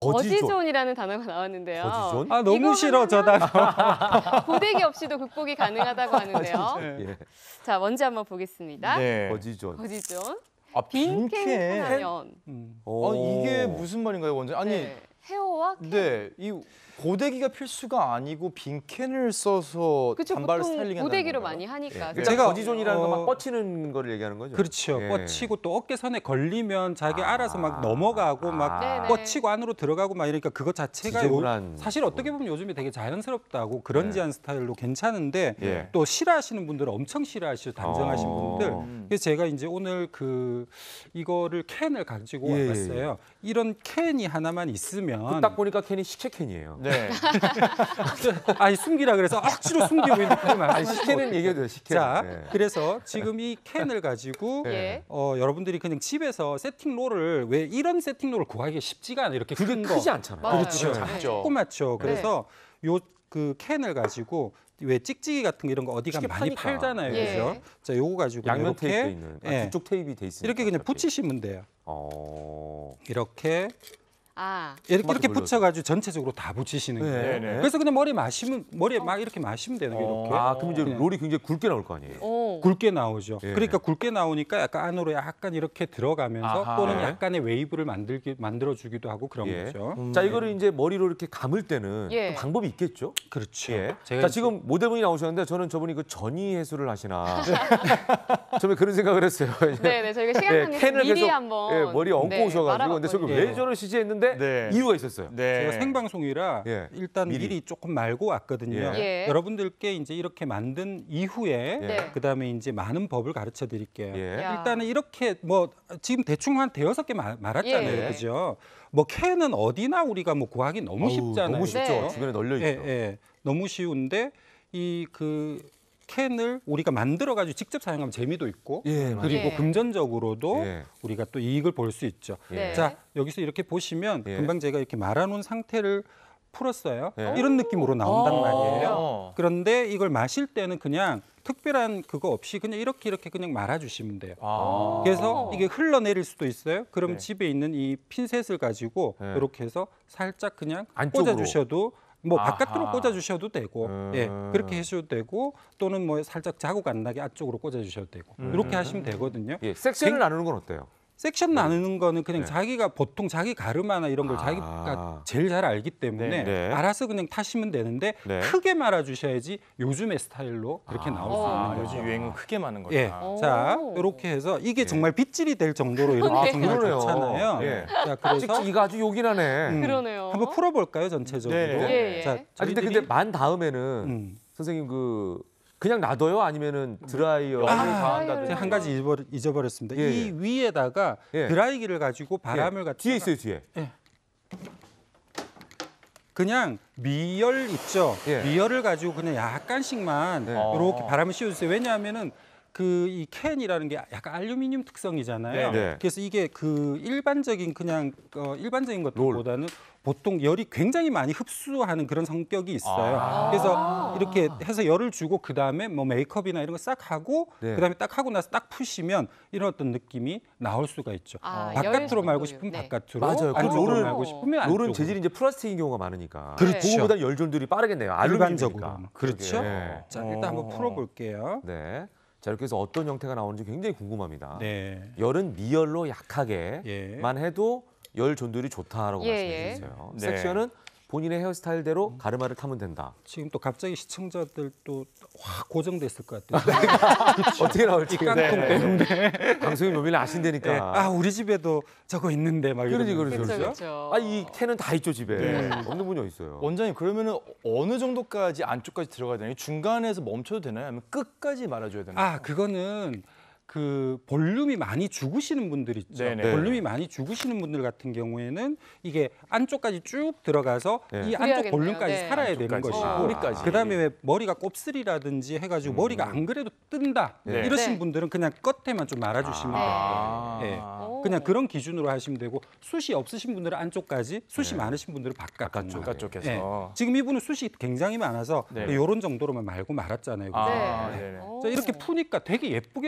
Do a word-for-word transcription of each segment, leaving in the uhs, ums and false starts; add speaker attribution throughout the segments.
Speaker 1: 거지존이라는 단어가 나왔는데요.
Speaker 2: 거지존?
Speaker 3: 아 너무 싫어 저 단어.
Speaker 1: 고데기 없이도 극복이 가능하다고 하는데요.
Speaker 2: 예.
Speaker 1: 자, 먼저 한번 보겠습니다.
Speaker 4: 네.
Speaker 2: 거지존.
Speaker 1: 거지존.
Speaker 4: 아,
Speaker 1: 빈캔
Speaker 4: 빈캔?
Speaker 1: 하나면.
Speaker 3: 음.
Speaker 2: 오.
Speaker 4: 아, 이게 무슨 말인가요, 원장님? 아니,
Speaker 1: 네. 헤어와 캔.
Speaker 4: 네, 이 고데기가 필수가 아니고 빈캔을 써서
Speaker 1: 그쵸,
Speaker 4: 단발
Speaker 1: 보통
Speaker 4: 스타일링
Speaker 1: 고데기로 많이 하니까.
Speaker 2: 예.
Speaker 1: 그죠?
Speaker 2: 제가 거지존이라는
Speaker 3: 어...
Speaker 2: 건 막 뻗치는 거를 얘기하는 거죠.
Speaker 3: 그렇죠.
Speaker 2: 예.
Speaker 3: 뻗치고 또 어깨선에 걸리면 자기
Speaker 2: 아.
Speaker 3: 알아서 막 넘어가고 막
Speaker 1: 네네.
Speaker 3: 뻗치고 안으로 들어가고 막 이러니까 그거 자체가
Speaker 2: 지저분한
Speaker 3: 요, 사실 어떻게 보면 요즘에 되게 자연스럽다고 그런지한
Speaker 2: 네.
Speaker 3: 스타일로 괜찮은데
Speaker 2: 예.
Speaker 3: 또 싫어하시는 분들은 엄청 싫어하시죠. 단정하신
Speaker 2: 어.
Speaker 3: 분들.
Speaker 4: 음.
Speaker 3: 그래서 제가 이제 오늘 그 이거를 캔을 가지고
Speaker 2: 예,
Speaker 3: 와봤어요. 이런 캔이 하나만 있으면
Speaker 2: 딱 보니까 캔이 식혜 캔이에요.
Speaker 4: 네.
Speaker 3: 아니 숨기라 그래서 억지로 숨기고 있는데 그걸
Speaker 2: 아니
Speaker 3: 말씀하시고
Speaker 2: 식혜는 얘기해도 돼요. 식혜.
Speaker 3: 자,
Speaker 2: 네.
Speaker 3: 그래서 지금 이 캔을 가지고
Speaker 1: 예.
Speaker 3: 어, 여러분들이 그냥 집에서 세팅롤을 왜 이런 세팅롤을 구하기가 쉽지가 않아요. 이렇게
Speaker 2: 그게
Speaker 3: 큰 거.
Speaker 2: 크지 않잖아요.
Speaker 1: 맞아요.
Speaker 3: 그렇죠.
Speaker 1: 네.
Speaker 4: 작죠.
Speaker 3: 조그맣죠. 그래서 요 그 캔을 가지고 왜 찍찍이 같은 거 이런 거 어디가
Speaker 2: 쉽게
Speaker 3: 많이
Speaker 2: 파니까.
Speaker 3: 팔잖아요.
Speaker 1: 예.
Speaker 3: 그죠? 자, 요거 가지고
Speaker 2: 양면
Speaker 3: 이렇게
Speaker 2: 테이프 있는. 아,
Speaker 3: 예.
Speaker 2: 뒤쪽 테이프가 돼 있으니까.
Speaker 3: 이렇게 그냥
Speaker 2: 어차피.
Speaker 3: 붙이시면 돼요.
Speaker 2: 어.
Speaker 3: 이렇게
Speaker 1: 아,
Speaker 3: 이렇게,
Speaker 2: 토마토
Speaker 3: 이렇게
Speaker 2: 돌려서.
Speaker 3: 붙여가지고 전체적으로 다 붙이시는
Speaker 2: 네.
Speaker 3: 거예요.
Speaker 4: 네.
Speaker 3: 그래서 그냥 머리에 마시면 머리에 막 이렇게 마시면 되는 거예요. 이렇게.
Speaker 2: 아, 그럼 이제
Speaker 3: 그냥.
Speaker 2: 롤이 굉장히 굵게 나올 거 아니에요.
Speaker 1: 오.
Speaker 3: 굵게 나오죠.
Speaker 2: 예.
Speaker 3: 그러니까 굵게 나오니까 약간 안으로 약간 이렇게 들어가면서
Speaker 4: 아하.
Speaker 3: 또는
Speaker 2: 네.
Speaker 3: 약간의 웨이브를 만들기 만들어주기도 하고 그런
Speaker 2: 예.
Speaker 3: 거죠.
Speaker 2: 자, 이거를 이제 머리로 이렇게 감을 때는
Speaker 1: 예.
Speaker 2: 또 방법이 있겠죠?
Speaker 3: 그렇죠.
Speaker 2: 예.
Speaker 3: 제가
Speaker 2: 자,
Speaker 3: 이제-
Speaker 2: 지금 모델분이 나오셨는데 저는 저분이 그 전이 해수를 하시나. 처음에 그런 생각을 했어요.
Speaker 1: 네, 네, 저희가 시간
Speaker 2: 예,
Speaker 1: 관계상
Speaker 2: 캔을
Speaker 1: 미리
Speaker 2: 계속
Speaker 1: 한번
Speaker 2: 예, 머리 얹고
Speaker 1: 네,
Speaker 2: 오셔가지고 근데 저거
Speaker 1: 말아봤거든요.
Speaker 2: 왜 저러시지 했는데
Speaker 4: 네.
Speaker 2: 이유가 있었어요.
Speaker 4: 네.
Speaker 3: 제가 생방송이라
Speaker 2: 예.
Speaker 3: 일단
Speaker 2: 미리.
Speaker 3: 미리. 조금 말고 왔거든요.
Speaker 1: 예.
Speaker 3: 여러분들께 이제 이렇게 만든 이후에
Speaker 1: 네.
Speaker 3: 그다음에 이제 많은 법을 가르쳐 드릴게요.
Speaker 2: 예.
Speaker 1: 야.
Speaker 3: 일단은 이렇게 뭐 지금 대충 한 대여섯 개 말- 말았잖아요.
Speaker 1: 예.
Speaker 3: 그죠? 뭐 캔은 어디나 우리가 뭐 구하기 너무
Speaker 2: 어우,
Speaker 3: 쉽잖아요.
Speaker 2: 너무 쉽죠.
Speaker 1: 네.
Speaker 2: 주변에 널려 있죠.
Speaker 3: 예, 예. 너무 쉬운데 이 그 캔을 우리가 만들어 가지고 직접 사용하면 재미도 있고
Speaker 2: 예, 맞아요.
Speaker 3: 그리고
Speaker 1: 예.
Speaker 3: 금전적으로도
Speaker 2: 예.
Speaker 3: 우리가 또 이익을 볼 수 있죠.
Speaker 1: 네.
Speaker 3: 자, 여기서 이렇게 보시면
Speaker 2: 예.
Speaker 3: 금방 제가 이렇게 말아놓은 상태를 풀었어요.
Speaker 2: 예.
Speaker 3: 이런 느낌으로 나온단
Speaker 1: 오.
Speaker 3: 말이에요.
Speaker 4: 어.
Speaker 3: 그런데 이걸 마실 때는 그냥 특별한 그거 없이 그냥 이렇게 이렇게 그냥 말아주시면 돼요.
Speaker 4: 아.
Speaker 3: 그래서 이게 흘러내릴 수도 있어요. 그럼
Speaker 4: 네.
Speaker 3: 집에 있는 이 핀셋을 가지고
Speaker 2: 네.
Speaker 3: 이렇게 해서 살짝 그냥
Speaker 2: 안쪽으로.
Speaker 3: 꽂아주셔도 뭐
Speaker 4: 아하.
Speaker 3: 바깥으로 꽂아주셔도 되고
Speaker 2: 음.
Speaker 3: 예 그렇게 해주셔도 되고 또는 뭐 살짝 자국 안 나게 안쪽으로 꽂아주셔도 되고
Speaker 4: 음.
Speaker 3: 이렇게 하시면 되거든요.
Speaker 2: 예, 섹션을 나누는 건 어때요?
Speaker 3: 섹션 나누는 거는 그냥
Speaker 2: 네.
Speaker 3: 자기가 보통 자기 가르마나 이런 걸
Speaker 2: 아.
Speaker 3: 자기가 제일 잘 알기 때문에
Speaker 4: 네.
Speaker 2: 네.
Speaker 3: 알아서 그냥 타시면 되는데
Speaker 2: 네.
Speaker 3: 크게 말아주셔야지 요즘의 스타일로 그렇게 나올 수
Speaker 1: 아,
Speaker 3: 있는
Speaker 4: 아,
Speaker 3: 거죠.
Speaker 4: 요즘 유행은 크게 많은 거다.
Speaker 3: 예.
Speaker 1: 오.
Speaker 3: 자, 이렇게 해서 이게
Speaker 2: 예.
Speaker 3: 정말 빗질이 될 정도로 이렇게
Speaker 1: 네.
Speaker 3: 정말
Speaker 2: 그러네요.
Speaker 3: 좋잖아요.
Speaker 2: 예.
Speaker 3: 자, 그래서
Speaker 2: 찍찍이가 아주 요긴하네.
Speaker 3: 음,
Speaker 1: 그러네요.
Speaker 3: 한번 풀어볼까요, 전체적으로?
Speaker 4: 네, 네.
Speaker 1: 예, 예.
Speaker 3: 자,
Speaker 2: 아 근데
Speaker 3: 저희들이-
Speaker 2: 근데 만 다음에는
Speaker 3: 음.
Speaker 2: 선생님 그 그냥 놔둬요? 아니면은 드라이어?
Speaker 4: 열을
Speaker 1: 아,
Speaker 4: 가한다든지.
Speaker 3: 제가 한 가지 잊어버, 잊어버렸습니다.
Speaker 2: 예,
Speaker 3: 이 위에다가
Speaker 2: 예.
Speaker 3: 드라이기를 가지고 바람을
Speaker 2: 예.
Speaker 3: 갖다가
Speaker 2: 뒤에 있어요, 뒤에.
Speaker 3: 그냥 미열 있죠.
Speaker 2: 예.
Speaker 3: 미열을 가지고 그냥 약간씩만
Speaker 2: 네.
Speaker 3: 이렇게
Speaker 4: 어.
Speaker 3: 바람을 씌워주세요. 왜냐하면은 그 이 캔이라는 게 약간 알루미늄 특성이잖아요.
Speaker 2: 네, 네.
Speaker 3: 그래서 이게 그 일반적인 그냥 어, 일반적인 것보다는 보통 열이 굉장히 많이 흡수하는 그런 성격이 있어요.
Speaker 4: 아.
Speaker 3: 그래서 이렇게 해서 열을 주고 그 다음에 뭐 메이크업이나 이런 거 싹 하고
Speaker 2: 네.
Speaker 3: 그 다음에 딱 하고 나서 딱 푸시면 이런 어떤 느낌이 나올 수가 있죠.
Speaker 1: 아,
Speaker 3: 바깥으로
Speaker 1: 열
Speaker 3: 말고
Speaker 1: 정도요.
Speaker 3: 싶으면
Speaker 1: 네.
Speaker 3: 바깥으로,
Speaker 2: 맞아요. 그
Speaker 3: 안쪽으로
Speaker 2: 롤은-
Speaker 3: 말고 싶으면 안쪽으로.
Speaker 2: 롤은 재질이 이제 플라스틱인 경우가 많으니까.
Speaker 1: 그렇죠.
Speaker 2: 그거보다 열 전들이 빠르겠네요.
Speaker 3: 일반적으로.
Speaker 2: 알루미늄이니까.
Speaker 3: 그렇죠.
Speaker 2: 네.
Speaker 3: 자, 일단 한번
Speaker 4: 어.
Speaker 3: 풀어볼게요.
Speaker 2: 네. 자, 이렇게 해서 어떤 형태가 나오는지 굉장히 궁금합니다.
Speaker 3: 네.
Speaker 2: 열은 미열로 약하게만
Speaker 3: 예.
Speaker 2: 해도 열 전들이 좋다라고
Speaker 1: 예,
Speaker 2: 말씀해
Speaker 1: 예.
Speaker 2: 주세요.
Speaker 4: 네.
Speaker 2: 섹션은 본인의 헤어스타일대로 가르마를 타면 된다.
Speaker 3: 지금 또 갑자기 시청자들 또 확 고정됐을 것 같아요.
Speaker 2: 어떻게 나올지
Speaker 3: 깡통
Speaker 4: 네.
Speaker 3: 때문에.
Speaker 2: 방송이 묘미를 아신다니까.
Speaker 3: 네. 아, 우리 집에도 저거 있는데 막
Speaker 2: 그러지,
Speaker 3: 이러면서.
Speaker 2: 그러지,
Speaker 1: 그렇죠,
Speaker 2: 그렇죠.
Speaker 1: 그렇죠.
Speaker 2: 아, 이 캔은 다 있죠, 집에.
Speaker 4: 네.
Speaker 2: 없는 분이 어딨어요.
Speaker 4: 원장님 그러면은 어느 정도까지 안쪽까지 들어가야 되나요? 중간에서 멈춰도 되나요? 아니면 끝까지 말아줘야 되나요?
Speaker 3: 아, 그거는 그 볼륨이 많이 죽으시는 분들 있죠.
Speaker 4: 네네.
Speaker 3: 볼륨이 많이 죽으시는 분들 같은 경우에는 이게 안쪽까지 쭉 들어가서
Speaker 2: 네.
Speaker 3: 이 안쪽
Speaker 1: 그래야겠네요.
Speaker 3: 볼륨까지
Speaker 1: 네.
Speaker 3: 살아야 되는
Speaker 4: 안쪽까지.
Speaker 3: 것이고
Speaker 1: 어.
Speaker 4: 꼬리까지.
Speaker 3: 그다음에 왜 머리가 곱슬이라든지 해가지고 머리가 안 그래도 뜬다
Speaker 2: 네.
Speaker 3: 이러신
Speaker 1: 네.
Speaker 3: 분들은 그냥 끝에만 좀 말아주시면
Speaker 4: 아.
Speaker 3: 돼요. 예.
Speaker 1: 오.
Speaker 3: 그냥 그런 기준으로 하시면 되고 숱이 없으신 분들은 안쪽까지, 숱이
Speaker 2: 네.
Speaker 3: 많으신 분들은 바깥.
Speaker 2: 바깥쪽.
Speaker 4: 바깥쪽에서.
Speaker 3: 예. 지금 이분은 숱이 굉장히 많아서
Speaker 4: 네.
Speaker 3: 이런 정도로만 말고 말았잖아요. 그죠?
Speaker 4: 아,
Speaker 1: 네.
Speaker 4: 네네.
Speaker 1: 오.
Speaker 3: 자, 이렇게 푸니까 되게 예쁘게 나오죠.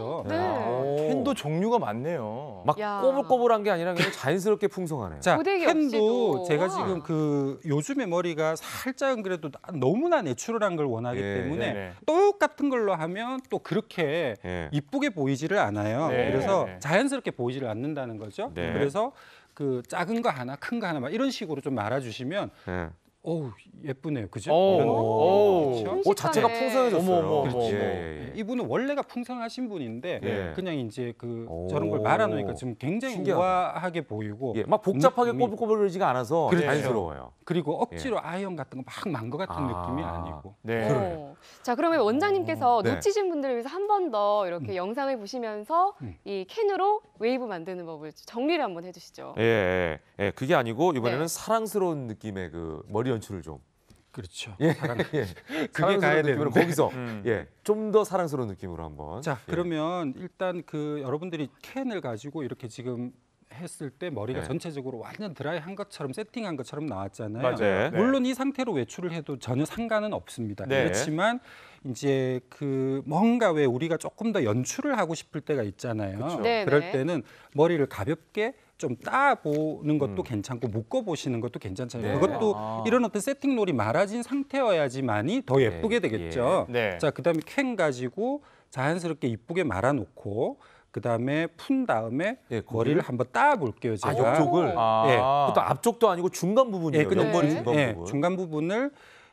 Speaker 3: 거죠.
Speaker 1: 네.
Speaker 2: 오.
Speaker 4: 캔도 종류가 많네요.
Speaker 2: 막
Speaker 1: 야.
Speaker 2: 꼬불꼬불한 게 아니라 그냥 자연스럽게 풍성하네요.
Speaker 3: 자,
Speaker 1: 고데기
Speaker 3: 캔도
Speaker 1: 없이도.
Speaker 3: 제가
Speaker 1: 와.
Speaker 3: 지금 그 요즘에 머리가 살짝은 그래도 나- 너무나 내추럴한 걸 원하기
Speaker 2: 예,
Speaker 3: 때문에
Speaker 4: 네네.
Speaker 3: 똑같은 걸로 하면 또 그렇게
Speaker 2: 예.
Speaker 3: 이쁘게 보이지를 않아요.
Speaker 4: 네.
Speaker 3: 그래서
Speaker 4: 네.
Speaker 3: 자연스럽게 보이지를 않는다는 거죠.
Speaker 2: 네.
Speaker 3: 그래서 그 작은 거 하나, 큰 거 하나 막 이런 식으로 좀 말아주시면
Speaker 2: 예.
Speaker 3: 어우 예쁘네요, 그죠?
Speaker 4: 오.
Speaker 3: 이런
Speaker 4: 오.
Speaker 3: 느낌. 그렇죠?
Speaker 2: 오, 자체가
Speaker 1: 순식간에.
Speaker 2: 풍성해졌어요.
Speaker 4: 어머, 어머, 어머,
Speaker 2: 예,
Speaker 4: 어머.
Speaker 2: 예, 예.
Speaker 3: 이분은 원래가 풍성하신 분인데
Speaker 2: 예.
Speaker 3: 그냥 이제 그
Speaker 2: 오.
Speaker 3: 저런 걸 말아놓으니까 지금 굉장히
Speaker 2: 신기하다.
Speaker 3: 우아하게 보이고
Speaker 2: 예, 막 복잡하게
Speaker 3: 느낌이-
Speaker 2: 꼬불꼬불하지가 않아서
Speaker 3: 그렇죠.
Speaker 2: 자연스러워요.
Speaker 3: 그리고 억지로 아이언 같은 거 막 만 것 같은
Speaker 2: 아.
Speaker 3: 느낌이 아니고
Speaker 4: 네.
Speaker 1: 어. 자, 그러면 원장님께서
Speaker 2: 네.
Speaker 1: 놓치신 분들을 위해서 한 번 더 이렇게 영상을 보시면서
Speaker 3: 음.
Speaker 1: 이 캔으로 웨이브 만드는 법을 정리를 한번 해주시죠.
Speaker 2: 예, 예, 예. 그게 아니고 이번에는
Speaker 1: 네.
Speaker 2: 사랑스러운 느낌의 그 머리 연출을 좀.
Speaker 3: 그렇죠.
Speaker 2: 예,
Speaker 3: 사랑-
Speaker 2: 예.
Speaker 3: 그게
Speaker 2: 사랑스러운
Speaker 3: 가야
Speaker 2: 느낌으로
Speaker 3: 되는데.
Speaker 2: 거기서
Speaker 4: 음.
Speaker 2: 예, 좀 더 사랑스러운 느낌으로 한번.
Speaker 3: 자,
Speaker 2: 예.
Speaker 3: 그러면 일단 그 여러분들이 캔을 가지고 이렇게 지금 했을 때 머리가
Speaker 2: 네.
Speaker 3: 전체적으로 완전 드라이한 것처럼 세팅한 것처럼 나왔잖아요.
Speaker 4: 맞아요.
Speaker 2: 네.
Speaker 4: 네.
Speaker 3: 물론 이 상태로 외출을 해도 전혀 상관은 없습니다.
Speaker 4: 네.
Speaker 3: 그렇지만 이제 그 뭔가 왜 우리가 조금 더 연출을 하고 싶을 때가 있잖아요.
Speaker 4: 그쵸.
Speaker 1: 네,
Speaker 3: 그럴
Speaker 1: 네.
Speaker 3: 때는 머리를 가볍게 좀 따보는 것도
Speaker 2: 음.
Speaker 3: 괜찮고 묶어보시는 것도 괜찮잖아요.
Speaker 2: 네.
Speaker 3: 그것도
Speaker 4: 아.
Speaker 3: 이런 어떤 세팅놀이 말아진 상태여야지만이 더 예쁘게
Speaker 2: 예,
Speaker 3: 되겠죠.
Speaker 4: 네.
Speaker 3: 자, 그다음에 캔 가지고 자연스럽게 이쁘게 말아놓고 그다음에 푼 다음에
Speaker 2: 예, 거기를?
Speaker 3: 머리를 한번 따볼게요.
Speaker 2: 아,
Speaker 3: 제가.
Speaker 2: 옆쪽을.
Speaker 4: 아.
Speaker 3: 예.
Speaker 2: 그것도 앞쪽도 아니고 중간 부분이에요.
Speaker 3: 예, 그냥
Speaker 2: 옆머리
Speaker 1: 네.
Speaker 2: 중간
Speaker 3: 예,
Speaker 2: 부분.
Speaker 3: 중간 부분을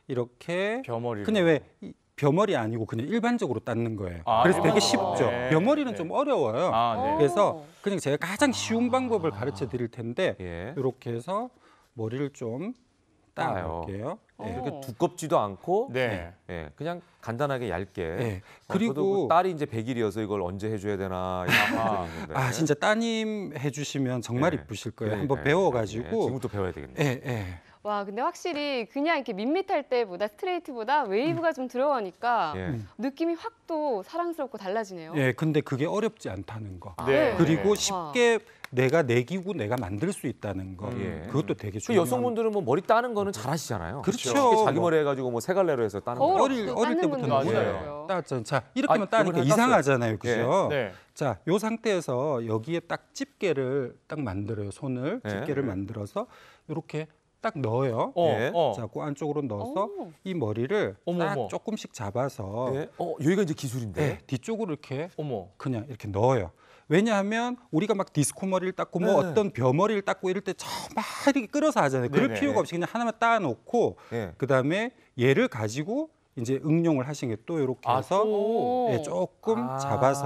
Speaker 3: 이렇게
Speaker 4: 벼머리.
Speaker 3: 그냥 왜 이- 벼머리 아니고 그냥 일반적으로 닦는 거예요.
Speaker 4: 아,
Speaker 3: 그래서 되게
Speaker 1: 아.
Speaker 3: 쉽죠.
Speaker 4: 네.
Speaker 3: 벼머리는
Speaker 4: 네.
Speaker 3: 좀 어려워요.
Speaker 4: 아, 네.
Speaker 3: 그래서 그냥 제가 가장 쉬운 방법을 가르쳐 드릴 텐데
Speaker 2: 예.
Speaker 3: 이렇게 해서 머리를 좀
Speaker 2: 따요.
Speaker 3: 따볼게요.
Speaker 1: 어.
Speaker 3: 예.
Speaker 2: 이렇게 두껍지도 않고
Speaker 4: 네.
Speaker 2: 예, 그냥 간단하게 얇게.
Speaker 3: 예.
Speaker 2: 어, 저도
Speaker 3: 그리고
Speaker 2: 그 딸이 이제 백 일이어서 이걸 언제 해줘야 되나 이런
Speaker 4: 아하.
Speaker 2: 걱정이 있는데.
Speaker 3: 아 진짜 따님 해주시면 정말
Speaker 2: 네.
Speaker 3: 이쁘실 거예요.
Speaker 2: 그러니까요.
Speaker 3: 한번 배워가지고.
Speaker 2: 예, 지금부터 배워야 되겠네요.
Speaker 3: 예, 예.
Speaker 1: 와, 근데 확실히 그냥 이렇게 밋밋할 때보다 스트레이트보다 웨이브가 좀 들어가니까
Speaker 2: 예.
Speaker 3: 음.
Speaker 1: 느낌이 확 또 사랑스럽고 달라지네요.
Speaker 3: 예, 근데 그게 어렵지 않다는 거.
Speaker 4: 네.
Speaker 3: 그리고
Speaker 1: 와.
Speaker 3: 쉽게 내가 내기고 내가 만들 수 있다는 거.
Speaker 2: 예.
Speaker 3: 그것도 되게
Speaker 2: 그
Speaker 3: 중요한.
Speaker 2: 여성분들은 뭐 머리 따는 거는 잘하시잖아요.
Speaker 3: 그렇죠.
Speaker 2: 쉽게 자기
Speaker 3: 뭐.
Speaker 2: 머리 해가지고 뭐 세 갈래로 해서 따는
Speaker 1: 거울
Speaker 2: 거.
Speaker 3: 어릴-
Speaker 1: 없이도
Speaker 3: 어릴
Speaker 1: 따는
Speaker 3: 때부터
Speaker 1: 분들도
Speaker 4: 맞아요.
Speaker 1: 있더라고요.
Speaker 3: 따죠. 자, 이렇게 하면
Speaker 2: 아,
Speaker 3: 따니까
Speaker 2: 이번에 땄어요.
Speaker 3: 이상하잖아요, 그죠?
Speaker 4: 네.
Speaker 3: 자, 요 상태에서 여기에 딱 집게를 딱 만들어요. 손을
Speaker 2: 네.
Speaker 3: 집게를 만들어서 이렇게 딱 넣어요.
Speaker 4: 어,
Speaker 2: 예.
Speaker 4: 어.
Speaker 3: 자, 그 안쪽으로 넣어서
Speaker 1: 오.
Speaker 3: 이 머리를
Speaker 4: 어머,
Speaker 3: 딱
Speaker 4: 어머.
Speaker 3: 조금씩 잡아서
Speaker 2: 예. 어, 여기가 이제 기술인데.
Speaker 3: 네, 뒤쪽으로 이렇게
Speaker 4: 어머.
Speaker 3: 그냥 이렇게 넣어요. 왜냐하면 우리가 막 디스코 머리를 닦고 뭐
Speaker 2: 네.
Speaker 3: 어떤 벼머리를 닦고 이럴 때 막 이렇게 끌어서 하잖아요. 그럴
Speaker 4: 네네.
Speaker 3: 필요가 없이 그냥 하나만 따놓고
Speaker 2: 예.
Speaker 3: 그다음에 얘를 가지고 이제 응용을 하시는 게 또 이렇게
Speaker 4: 아,
Speaker 3: 해서
Speaker 4: 또.
Speaker 3: 예, 조금
Speaker 2: 아.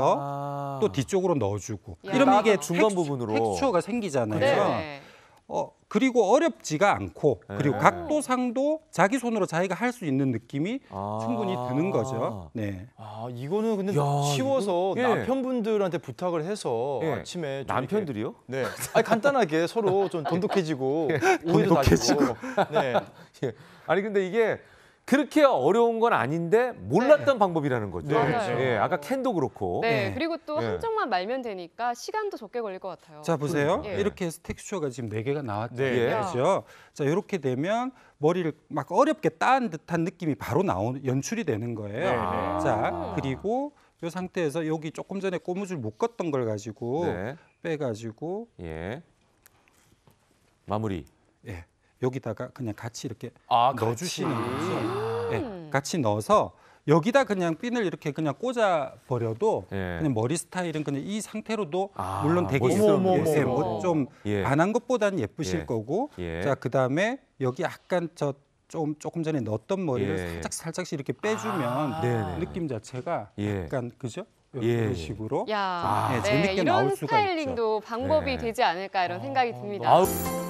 Speaker 3: 잡아서 또 뒤쪽으로 넣어주고
Speaker 1: 야.
Speaker 3: 이러면 이게
Speaker 2: 중간
Speaker 3: 텍스-
Speaker 2: 부분으로.
Speaker 3: 텍스처가 생기잖아요.
Speaker 1: 네.
Speaker 3: 어, 그리고 어렵지가 않고 그리고
Speaker 2: 네.
Speaker 3: 각도상도 자기 손으로 자기가 할 수 있는 느낌이
Speaker 2: 아.
Speaker 3: 충분히 드는 거죠. 네.
Speaker 4: 아, 이거는 근데
Speaker 2: 야,
Speaker 4: 쉬워서
Speaker 2: 이거- 예.
Speaker 4: 남편분들한테 부탁을 해서
Speaker 2: 예.
Speaker 4: 아침에 좀
Speaker 2: 남편들이요?
Speaker 4: 이렇게- 네. 아니, 간단하게 서로 좀 돈독해지고 오해도
Speaker 3: 돈독해지고.
Speaker 4: 다지고. 네.
Speaker 2: 예. 아니 근데 이게 그렇게 어려운 건 아닌데 몰랐던 방법이라는 거죠.
Speaker 4: 네,
Speaker 1: 맞아요.
Speaker 2: 예, 아까 캔도 그렇고.
Speaker 1: 네,
Speaker 3: 네.
Speaker 1: 그리고 또
Speaker 2: 네.
Speaker 1: 한쪽만 말면 되니까 시간도 적게 걸릴 것 같아요.
Speaker 3: 자 보세요.
Speaker 1: 예.
Speaker 3: 이렇게 해서 텍스처가 지금 네 개가 나왔죠.
Speaker 4: 네.
Speaker 3: 그렇죠. 자 이렇게 되면 머리를 막 어렵게 따은 듯한 느낌이 바로 나오는 연출이 되는 거예요.
Speaker 4: 네, 네.
Speaker 3: 자 그리고 이 상태에서 여기 조금 전에 고무줄 묶었던 걸 가지고
Speaker 2: 네.
Speaker 3: 빼가지고
Speaker 2: 예. 마무리.
Speaker 3: 예, 여기다가 그냥 같이 이렇게
Speaker 4: 아,
Speaker 3: 넣어주시는
Speaker 4: 같이.
Speaker 3: 거죠. 예,
Speaker 1: 음.
Speaker 3: 같이 넣어서 여기다 그냥 핀을 이렇게 그냥 꽂아 버려도
Speaker 2: 예.
Speaker 3: 그냥 머리 스타일은 그냥 이 상태로
Speaker 2: 아,
Speaker 3: 물론 되게
Speaker 2: 멋있어요.
Speaker 4: 어머, 어머,
Speaker 1: 어머.
Speaker 3: 좀
Speaker 2: 예.
Speaker 3: 안 한 것보다는 예쁘실
Speaker 2: 예.
Speaker 3: 거고.
Speaker 2: 예.
Speaker 3: 자 그다음에 여기 약간 저 좀 조금 전에 넣었던 머리를
Speaker 2: 예, 예.
Speaker 3: 살짝 살짝씩 이렇게 빼주면
Speaker 4: 아.
Speaker 2: 네네.
Speaker 3: 느낌 자체가
Speaker 2: 예.
Speaker 3: 약간 그죠?
Speaker 2: 예,
Speaker 3: 이런
Speaker 2: 예.
Speaker 3: 식으로
Speaker 1: 야,
Speaker 3: 예,
Speaker 1: 네,
Speaker 3: 재밌게
Speaker 1: 이런
Speaker 3: 나올 수가
Speaker 1: 스타일링도 방법이
Speaker 2: 네.
Speaker 1: 되지 않을까 이런 생각이 듭니다.
Speaker 2: 아우.